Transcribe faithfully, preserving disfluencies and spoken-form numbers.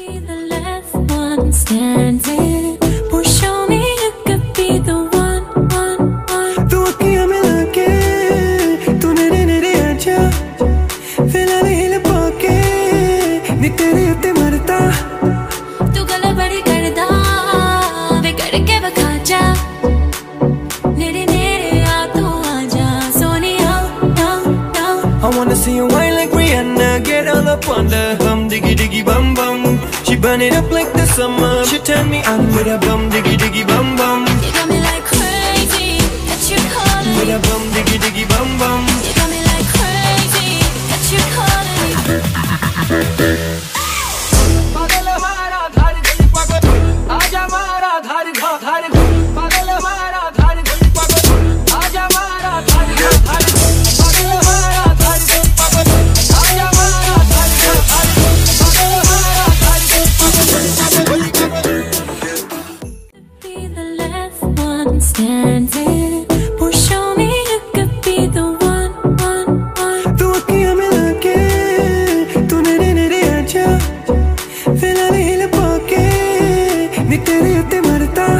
Be the last one standing. Boy, show me you could be the one, one, one. तू अखियाँ मिला के तू नेरे नेरे आजा फिलहाल हिल पाके नी तेरे उत्ते मरता तू गला बड़ी करदा वे करके बखा जा नेरे नेरे आ तू आजा Sonia down down. I wanna see you whine like Rihanna, get all up on the bum diggy diggy bum bum. She burn it up like the summer. She turn me on with a bum diggy diggy bum bum. You got me like crazy that you calling With me. a bum diggy diggy bum bum. You got me like crazy that you calling me. पागल हमारा धार गली पागल आजा हमारा धार धार धार पागल हमारा धार गली पागल आजा हमारा धार धार धार पागल हमारा धार गली पागल आजा हमारा धार धार धार पागल हमारा धार गली पागल. Be the last one standing. Boy, show me you could be the one, one, one. तू अखियाँ मिला के तू नेरे नेरे आजा फिलहाल हिल पाके नी तेरे उत्ते मरता